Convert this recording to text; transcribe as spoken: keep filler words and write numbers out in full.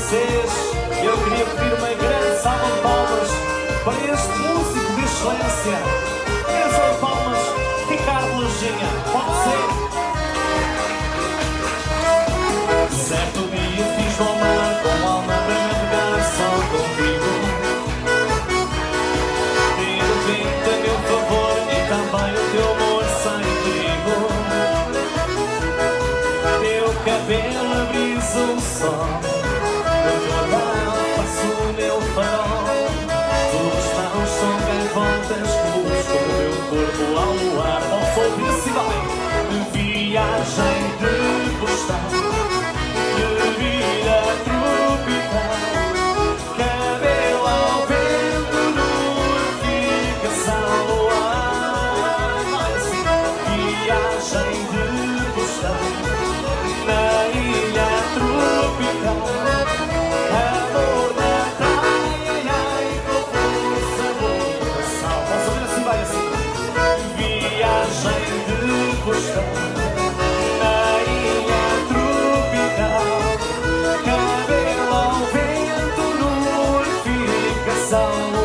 vocês, eu queria pedir uma grande salva de palmas para este músico de excelência. Grande salva de palmas, Ricardo Lojinha. Pode ser? Certo dia fiz ao mar com alma para navegar só contigo. E de repente a meu favor e também o teu amor sem perigo. Teu cabelo brisa o sol, o teu olhar passa o meu farol. Tuas mãos são gaivotas que buscam o meu corpo ao ar. Posso ouvir se vai? Viagem de postal, de vida tropical, cabelo ao vento, notificação no ar. Viagem de postal na ilha tropical, amor na praia, ai, com força do sal. Posso ouvir assim, vai assim? Viagem de postal na ilha tropical, cabelo ao vento, notificação.